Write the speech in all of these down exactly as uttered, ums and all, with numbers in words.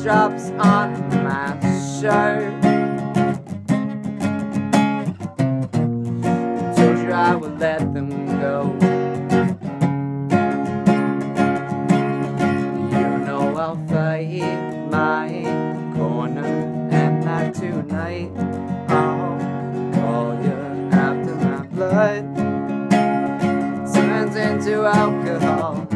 raindrops on my shirt. Told you I would let them go. You know I'll fight my corner, and that tonight I'll call you after my blood turns into alcohol.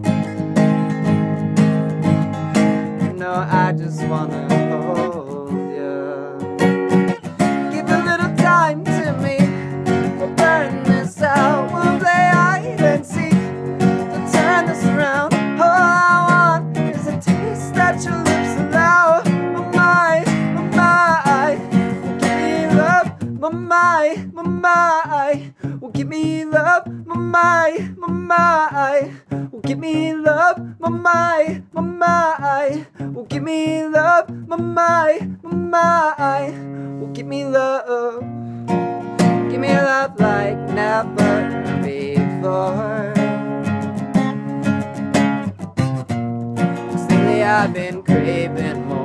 You know I just wanna hold you. Give a little time to me. We'll burn this out. We'll play hide and seek to turn this around. All I want is a taste that your lips allow. My, my, my, my, my, my, will give me love. My, my, my, my, will give me love. My, my, my, my, will give me love. My, my, my, my, will give me love. Give me love like never before. Lately I've been craving more.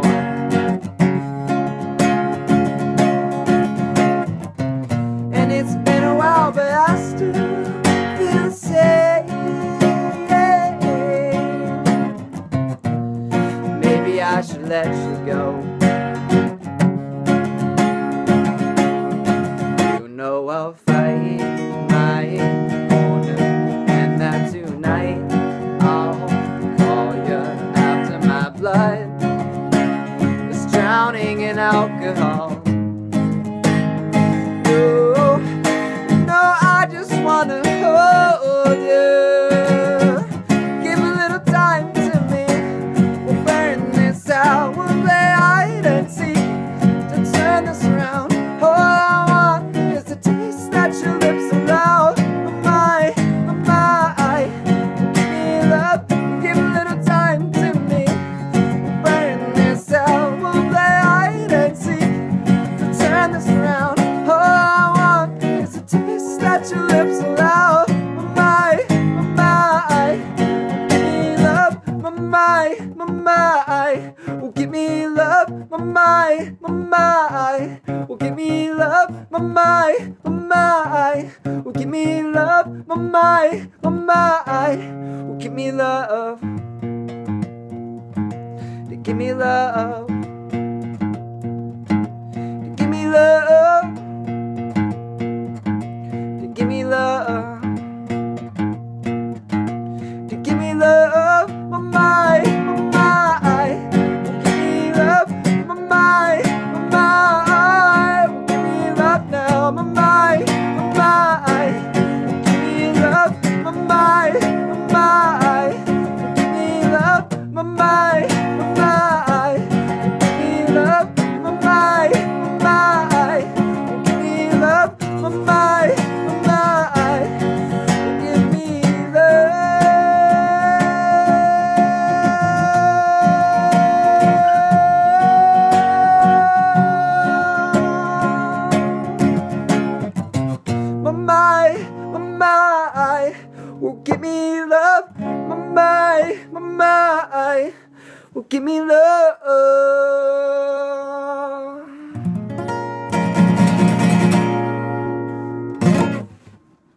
And it's been a while, but I still feel the same. Maybe I should let you go. You know I'll fight my corner, and that tonight I'll call you after my blood is drowning in alcohol. You know I just wanna hold you. Give a little time to me. We'll burn this out. We'll play hide and seek to turn this around. All I want is the taste that your lips allow. My, my, give me love. Give a little time to me. We'll burn this out. We'll play hide and seek to turn this around. All I want is the taste that your lips allow. My, my, give me love. My, my, my, will give me love. My, my, my, will give me love. My, my, my, will give me love. My, my, my, will give me love. To give me love. To give me love. To give me love. To give me love. My, my, my, will give me love. My, my, my, will give me love now. My, my, my, will give me love. My, my, my, will give me love. My, my, my, will give me love. My, my, my, will give me love. My, my, my, will give me love. My, my, my, will give me love. My, my, my, will give me love.